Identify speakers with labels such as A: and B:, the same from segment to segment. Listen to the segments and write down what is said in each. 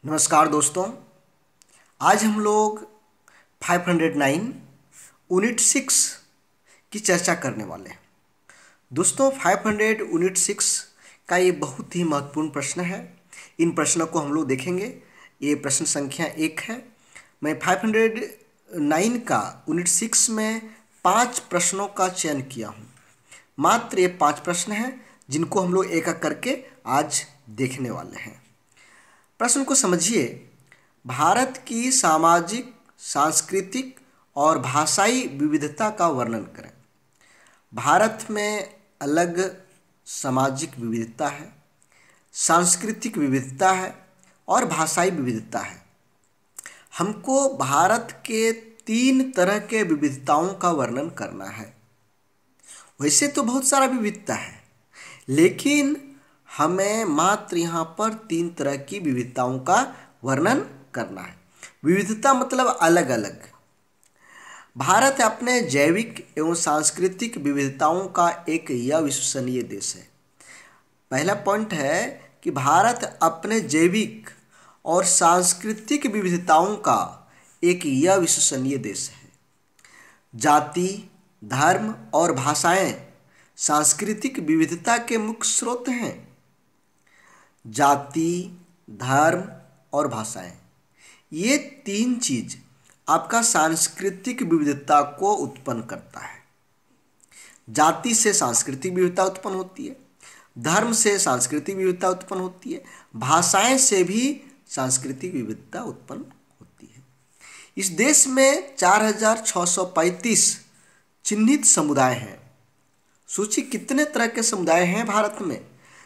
A: नमस्कार दोस्तों। आज हम लोग 509 यूनिट 6 की चर्चा करने वाले हैं। दोस्तों 500 यूनिट 6 का ये बहुत ही महत्वपूर्ण प्रश्न है। इन प्रश्नों को हम लोग देखेंगे। ये प्रश्न संख्या 1 है। मैं 509 का यूनिट 6 में 5 प्रश्नों का चयन किया हूँ। मात्र ये 5 प्रश्न हैं जिनको हम लोग एक एक करके आज देखने वाले हैं। प्रश्न को समझिए। भारत की सामाजिक, सांस्कृतिक और भाषाई विविधता का वर्णन करें। भारत में अलग सामाजिक विविधता है, सांस्कृतिक विविधता है और भाषाई विविधता है। हमको भारत के 3 तरह के विविधताओं का वर्णन करना है। वैसे तो बहुत सारा विविधता है, लेकिन हमें मात्र यहाँ पर 3 तरह की विविधताओं का वर्णन करना है। विविधता मतलब अलग अलग। भारत अपने जैविक एवं सांस्कृतिक विविधताओं का एक अविश्वसनीय देश है। पहला पॉइंट है कि भारत अपने जैविक और सांस्कृतिक विविधताओं का एक अविश्वसनीय देश है। जाति, धर्म और भाषाएं सांस्कृतिक विविधता के मुख्य स्रोत हैं। जाति, धर्म और भाषाएं, ये 3 चीज आपका सांस्कृतिक विविधता को उत्पन्न करता है। जाति से सांस्कृतिक विविधता उत्पन्न होती है, धर्म से सांस्कृतिक विविधता उत्पन्न होती है, भाषाएं से भी सांस्कृतिक विविधता उत्पन्न होती है। इस देश में 4635 चिन्हित समुदाय हैं। सोचिए कितने तरह के समुदाय हैं भारत में।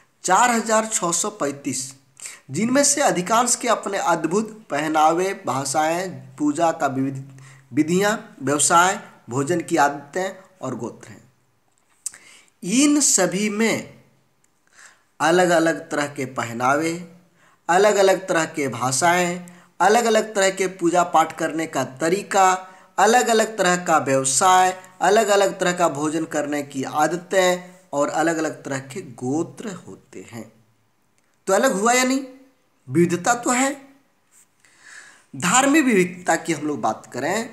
A: 4635, जिनमें से अधिकांश के अपने अद्भुत पहनावे, भाषाएं, पूजा का विधियां, व्यवसाय, भोजन की आदतें और गोत्र हैं। इन सभी में अलग अलग तरह के पहनावे, अलग अलग तरह के भाषाएं, अलग अलग तरह के पूजा पाठ करने का तरीका, अलग अलग तरह का व्यवसाय, अलग अलग तरह का भोजन करने की आदतें और अलग अलग तरह के गोत्र होते हैं। तो अलग हुआ या नहीं? विविधता तो है। धार्मिक विविधता की हम लोग बात करें।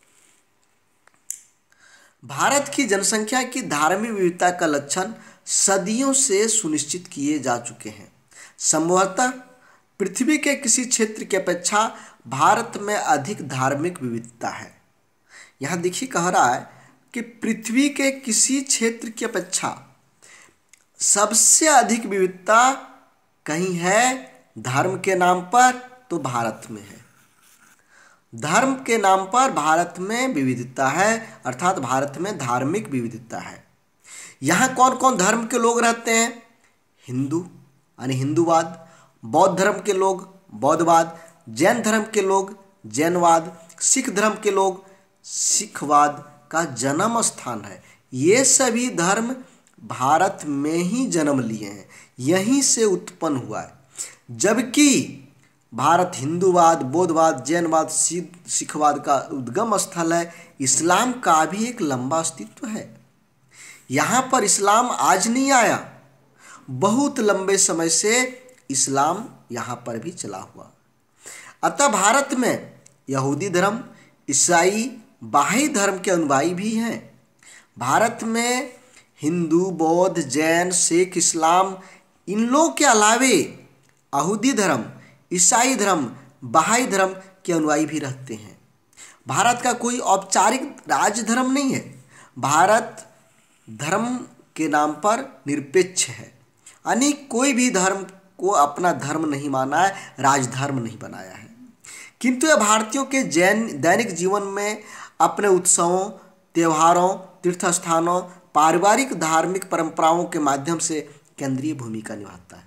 A: भारत की जनसंख्या की धार्मिक विविधता का लक्षण सदियों से सुनिश्चित किए जा चुके हैं। संभवतः पृथ्वी के किसी क्षेत्र की अपेक्षा भारत में अधिक धार्मिक विविधता है। यहां देखिए कह रहा है कि पृथ्वी के किसी क्षेत्र की अपेक्षा सबसे अधिक विविधता कहीं है धर्म के नाम पर, तो भारत में है। धर्म के नाम पर भारत में विविधता है, अर्थात भारत में धार्मिक विविधता है। यहाँ कौन कौन धर्म के लोग रहते हैं? हिंदू यानी हिंदूवाद, बौद्ध धर्म के लोग बौद्धवाद, जैन धर्म के लोग जैनवाद, सिख धर्म के लोग सिखवाद का जन्म स्थान है। ये सभी धर्म भारत में ही जन्म लिए हैं, यहीं से उत्पन्न हुआ है। जबकि भारत हिंदूवाद, बौद्धवाद, जैनवाद, सिखवाद का उद्गम स्थल है। इस्लाम का भी एक लंबा अस्तित्व है। यहाँ पर इस्लाम आज नहीं आया, बहुत लंबे समय से इस्लाम यहाँ पर भी चला हुआ। अतः भारत में यहूदी धर्म, ईसाई, बहाई धर्म के अनुयायी भी हैं। भारत में हिंदू, बौद्ध, जैन, सिख, इस्लाम, इन लोगों के अलावे यहूदी धर्म, ईसाई धर्म, बहाई धर्म के अनुयायी भी रहते हैं। भारत का कोई औपचारिक राज्य धर्म नहीं है। भारत धर्म के नाम पर निरपेक्ष है, यानी कोई भी धर्म को अपना धर्म नहीं माना है, राजधर्म नहीं बनाया है। किंतु यह भारतीयों के दैनिक जीवन में अपने उत्सवों, त्योहारों, तीर्थस्थानों, पारिवारिक धार्मिक परंपराओं के माध्यम से केंद्रीय भूमिका निभाता है।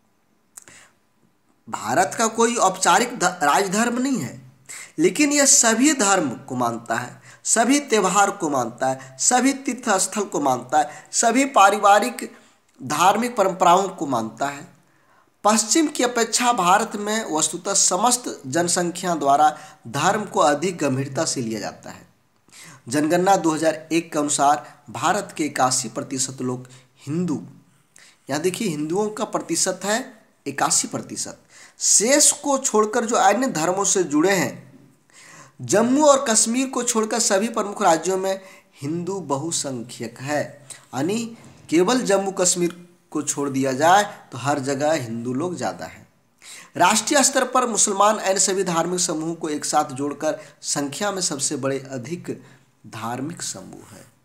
A: भारत का कोई औपचारिक राजधर्म नहीं है, लेकिन यह सभी धर्म को मानता है, सभी त्योहार को मानता है, सभी तीर्थ स्थल को मानता है, सभी पारिवारिक धार्मिक परंपराओं को मानता है। पश्चिम की अपेक्षा भारत में वस्तुतः समस्त जनसंख्या द्वारा धर्म को अधिक गंभीरता से लिया जाता है। जनगणना 2001 के अनुसार भारत के 81% लोग हिंदू, यहाँ देखिए हिंदुओं का प्रतिशत है 81%, शेष को छोड़कर जो अन्य धर्मों से जुड़े हैं, जम्मू और कश्मीर को छोड़कर सभी प्रमुख राज्यों में हिंदू बहुसंख्यक है। यानी केवल जम्मू कश्मीर को छोड़ दिया जाए तो हर जगह हिंदू लोग ज़्यादा हैं। राष्ट्रीय स्तर पर मुसलमान अन्य सभी धार्मिक समूहों को एक साथ जोड़कर संख्या में सबसे बड़े अधिक धार्मिक समूह है।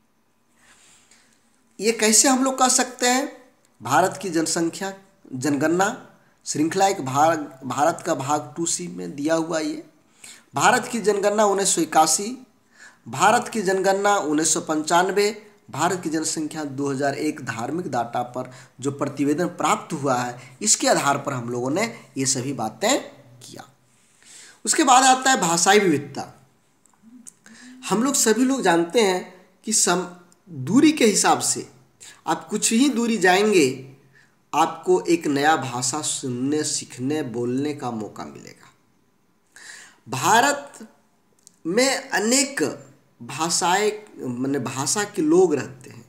A: ये कैसे हम लोग कह सकते हैं? भारत की जनसंख्या जनगणना श्रृंखला एक भारत का भाग 2C में दिया हुआ ये भारत की जनगणना 1981, भारत की जनगणना 1995, भारत की जनसंख्या 2001 धार्मिक डाटा पर जो प्रतिवेदन प्राप्त हुआ है, इसके आधार पर हम लोगों ने ये सभी बातें किया। उसके बाद आता है भाषाई विविधता। हम लोग सभी लोग जानते हैं कि दूरी के हिसाब से आप कुछ ही दूरी जाएंगे, आपको एक नया भाषा सुनने, सीखने, बोलने का मौका मिलेगा। भारत में अनेक भाषा के लोग रहते हैं।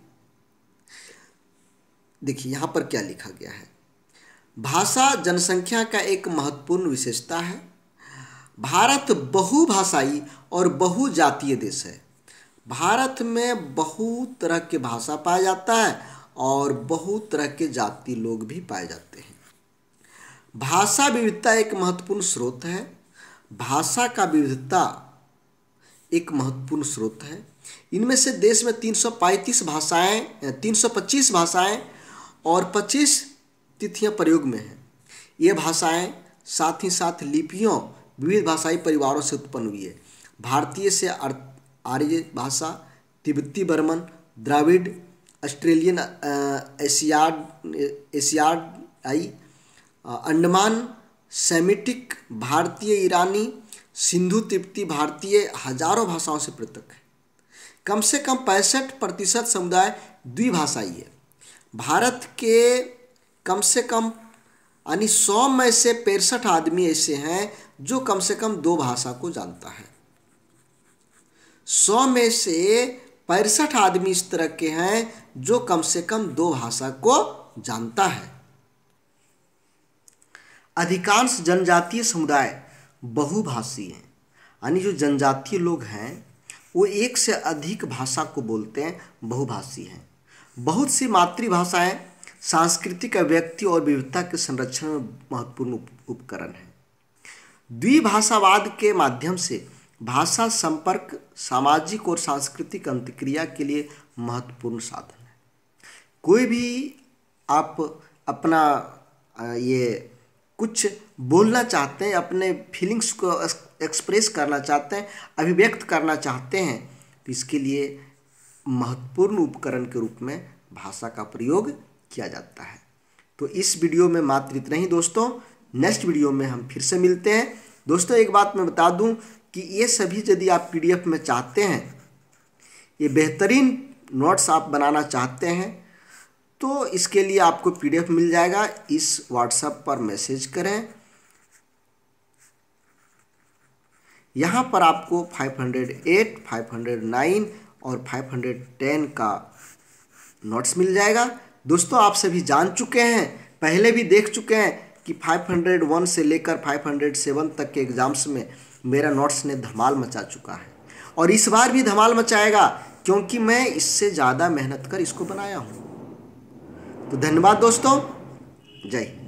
A: देखिए यहाँ पर क्या लिखा गया है। भाषा जनसंख्या का एक महत्वपूर्ण विशेषता है। भारत बहुभाषाई और बहुजातीय देश है। भारत में बहुत तरह के भाषा पाया जाता है और बहुत तरह के जाति लोग भी पाए जाते हैं। भाषा विविधता एक महत्वपूर्ण स्रोत है। भाषा का विविधता एक महत्वपूर्ण स्रोत है। इनमें से देश में 325 भाषाएं और 25 तिथियां प्रयोग में हैं। ये भाषाएं साथ ही साथ लिपियों विविध भाषाई परिवारों से उत्पन्न हुई है। भारतीय से आर्य भाषा, तिब्बती बर्मन, द्राविड़, ऑस्ट्रेलियन, एशियाई, अंडमान सेमिटिक, भारतीय ईरानी, सिंधु तिब्बती भारतीय हजारों भाषाओं से पृथक है। कम से कम 65% समुदाय द्विभाषाई है। भारत के कम से कम यानी 100 में से 65 आदमी ऐसे हैं जो कम से कम 2 भाषा को जानता है। 100 में से 65 आदमी इस तरह के हैं जो कम से कम 2 भाषा को जानता है। अधिकांश जनजातीय समुदाय बहुभाषी हैं, यानी जो जनजातीय लोग हैं वो एक से अधिक भाषा को बोलते हैं, बहुभाषी हैं। बहुत सी मातृभाषाएं सांस्कृतिक अभिव्यक्ति और विविधता के संरक्षण में महत्वपूर्ण उपकरण हैं। द्विभाषावाद के माध्यम से भाषा संपर्क सामाजिक और सांस्कृतिक अंतक्रिया के लिए महत्वपूर्ण साधन है। कोई भी आप अपना ये कुछ बोलना चाहते हैं, अपने फीलिंग्स को एक्सप्रेस करना चाहते हैं, अभिव्यक्त करना चाहते हैं, तो इसके लिए महत्वपूर्ण उपकरण के रूप में भाषा का प्रयोग किया जाता है। तो इस वीडियो में मात्र इतना ही दोस्तों। नेक्स्ट वीडियो में हम फिर से मिलते हैं। दोस्तों एक बात मैं बता दूं कि ये सभी यदि आप PDF में चाहते हैं, ये बेहतरीन नोट्स आप बनाना चाहते हैं, तो इसके लिए आपको PDF मिल जाएगा। इस व्हाट्सएप पर मैसेज करें। यहाँ पर आपको 508, 509 और 510 का नोट्स मिल जाएगा। दोस्तों आप सभी जान चुके हैं, पहले भी देख चुके हैं कि 501 से लेकर 507 तक के एग्जाम्स में मेरा नोट्स ने धमाल मचा चुका है और इस बार भी धमाल मचाएगा, क्योंकि मैं इससे ज़्यादा मेहनत कर इसको बनाया हूँ। तो धन्यवाद दोस्तों, जय हिंद।